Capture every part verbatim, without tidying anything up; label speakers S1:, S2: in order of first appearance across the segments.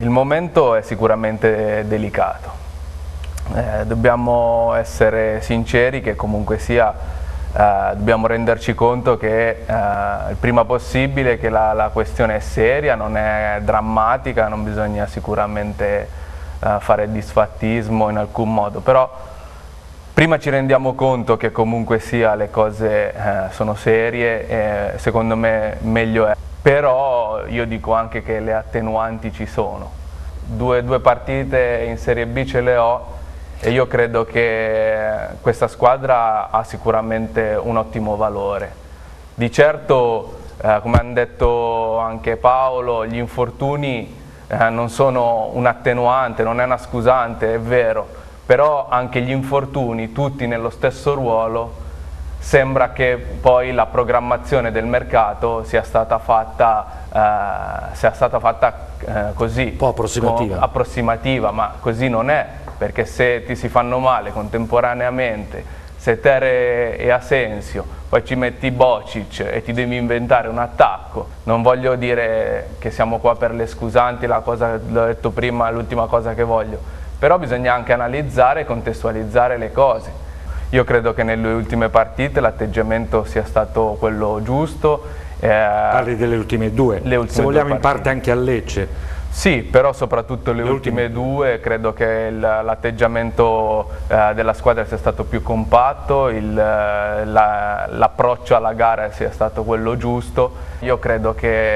S1: Il momento è sicuramente delicato, eh, dobbiamo essere sinceri che comunque sia eh, dobbiamo renderci conto che eh, il prima possibile che la, la questione è seria, non è drammatica, non bisogna sicuramente eh, fare disfattismo in alcun modo, però prima ci rendiamo conto che comunque sia le cose eh, sono serie e secondo me meglio è. Però io dico anche che le attenuanti ci sono. Due, due partite in Serie B ce le ho e io credo che questa squadra ha sicuramente un ottimo valore. Di certo, eh, come hanno detto anche Paolo, gli infortuni eh, non sono un attenuante, non è una scusante, è vero, però anche gli infortuni, tutti nello stesso ruolo, sembra che poi la programmazione del mercato sia stata fatta, eh, sia stata fatta eh, così,
S2: un po' approssimativa.
S1: approssimativa, ma così non è, perché se ti si fanno male contemporaneamente, se Tere e Asensio, poi ci metti Bocic e ti devi inventare un attacco, non voglio dire che siamo qua per le scusanti, la cosa l'ho detto prima, l'ultima cosa che voglio, però bisogna anche analizzare e contestualizzare le cose. Io credo che nelle ultime partite l'atteggiamento sia stato quello giusto. Eh,
S2: Parli delle ultime due,
S1: le ultime
S2: se vogliamo
S1: due
S2: in parte anche a Lecce.
S1: Sì, però soprattutto le, le ultime, ultime due, credo che l'atteggiamento eh, della squadra sia stato più compatto, l'approccio la, alla gara sia stato quello giusto. Io credo che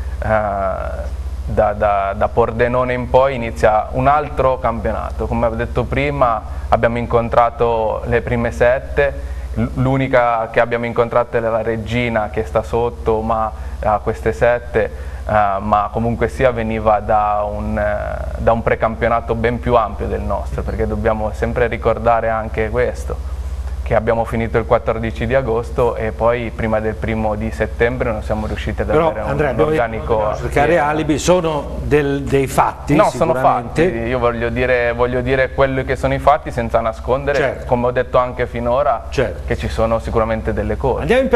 S1: eh, Da, da, da Pordenone in poi inizia un altro campionato. Come avevo detto prima, abbiamo incontrato le prime sette, l'unica che abbiamo incontrato è la Reggina che sta sotto ma a queste sette, uh, ma comunque sia veniva da un, uh, da un precampionato ben più ampio del nostro, perché dobbiamo sempre ricordare anche questo, che abbiamo finito il quattordici di agosto e poi prima del primo di settembre non siamo riusciti ad
S2: Però,
S1: avere un,
S2: Andrea,
S1: un organico.
S2: Cercare alibi, sono del, dei fatti.
S1: No, sono fatti, io voglio dire, voglio dire quelli che sono i fatti senza nascondere,
S2: certo,
S1: come ho detto anche finora,
S2: certo,
S1: che ci sono sicuramente delle cose.
S2: Andiamo in